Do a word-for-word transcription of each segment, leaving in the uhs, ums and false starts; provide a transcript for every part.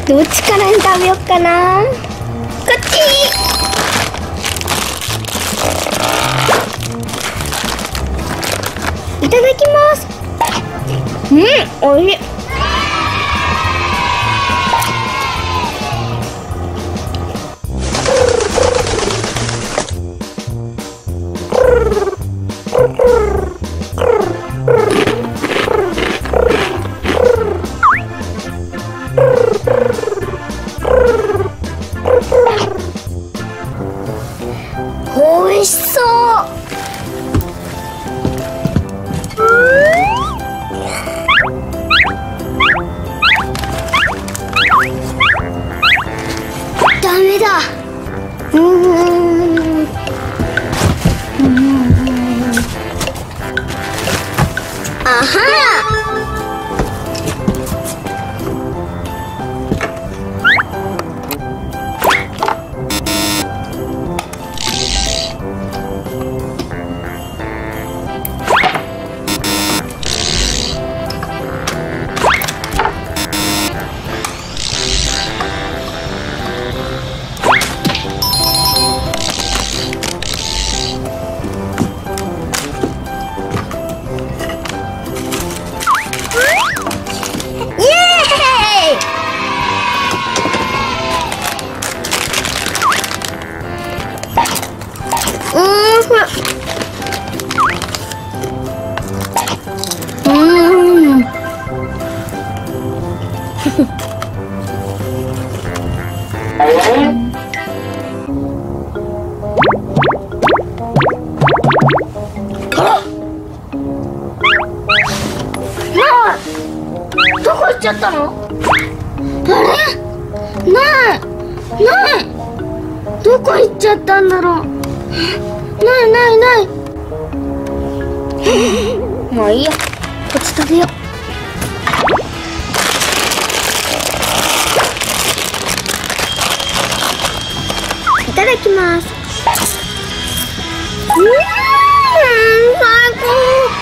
どっちから食べようかな。こっち。いただきます。うん、おいしい。おいしそう。ダメだ。うーん。あは。どこ行っちゃったの？あれ？ないない。どこ行っちゃったんだろう。ないないない。もういいや、こっち食べよう。いただきます。うーん、最高。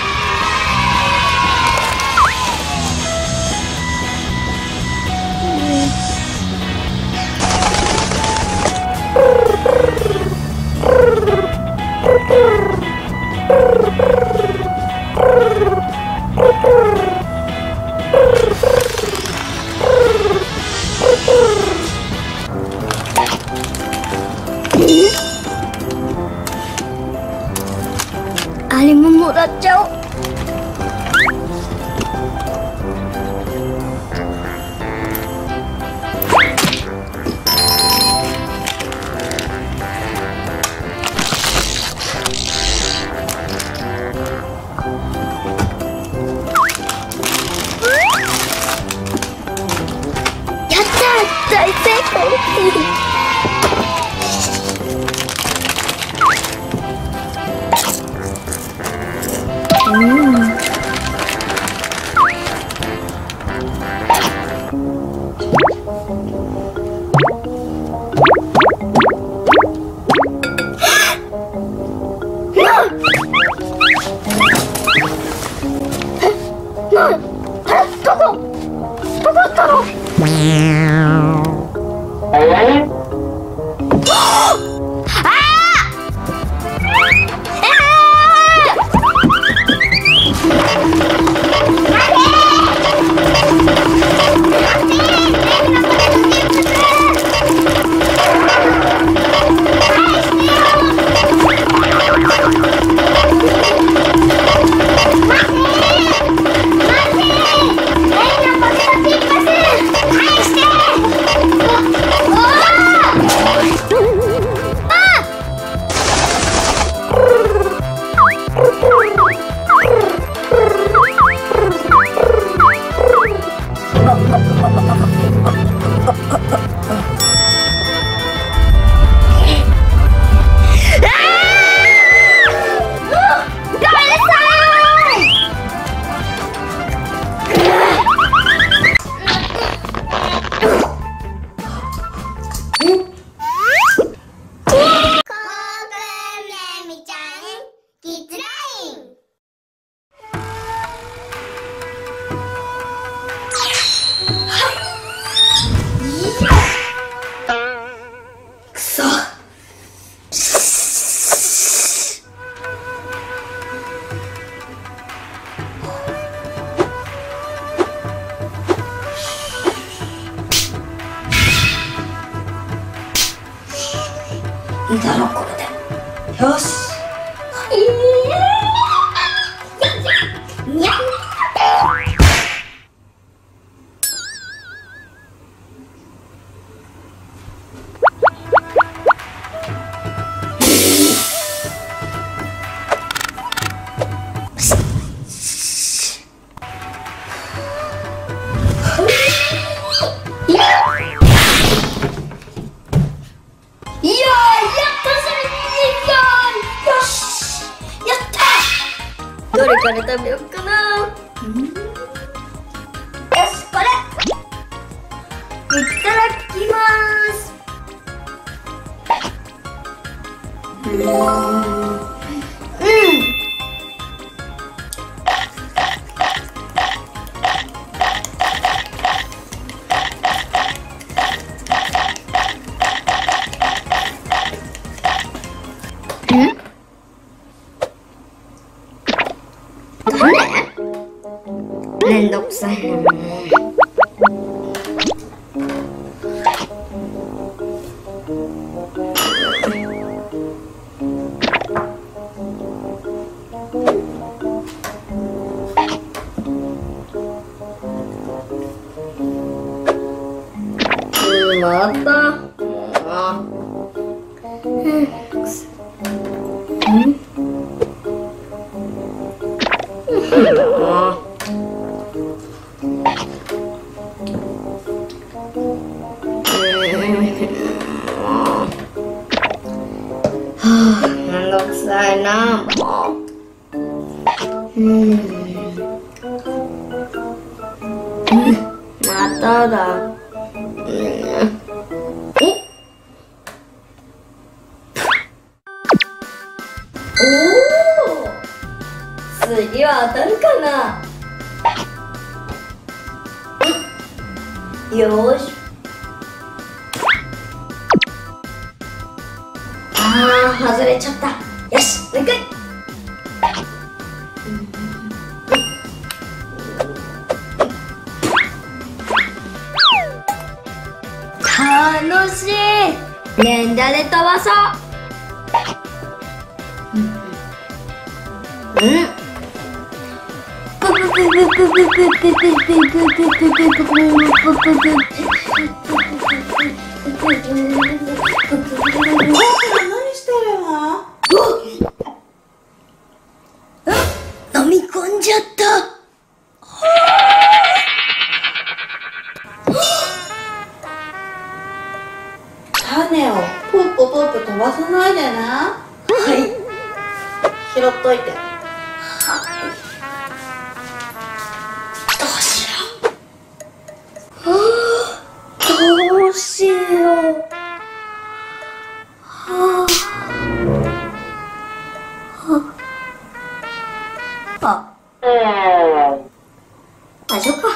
あれももらっちゃおう。やったー、大成功。うこれで。よし。 にゃん。どれから食べようかな。うん、よし、これいただきます。うん、うん、めんどくさいな。また。めんどくさいな、もう。うん。まただ。うん。おお。次は当たるかな。よーし。あー、外れちゃった。よし、もう一回。楽しい。連打で飛ばそう。うん。飲み込んじゃった。 種をポッポポッポ飛ばさないでな。はい。拾っといて。 どうしよう。どうしよう。はあ。あ。大丈夫か。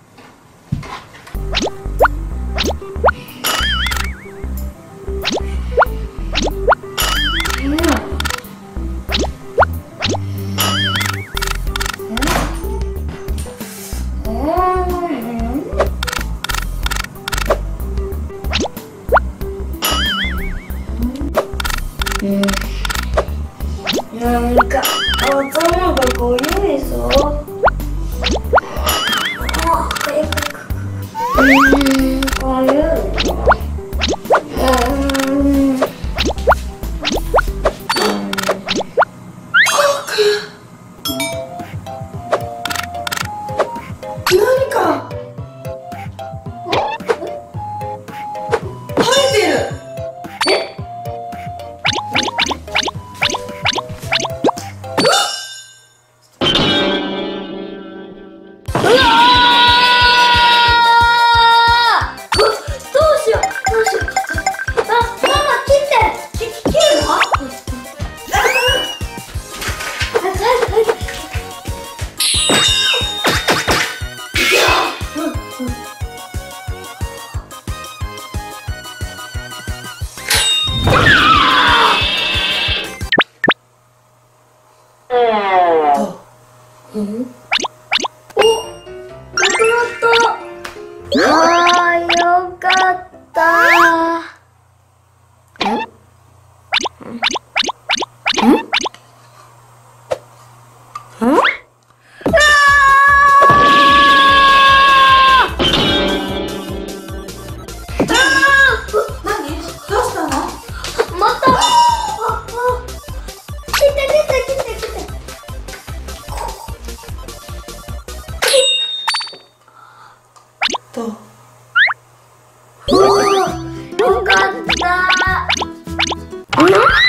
なんか頭がごゆいぞ。うん、ごゆいぞ。 何か生えてる。え？うわー！ おー、よかった。うん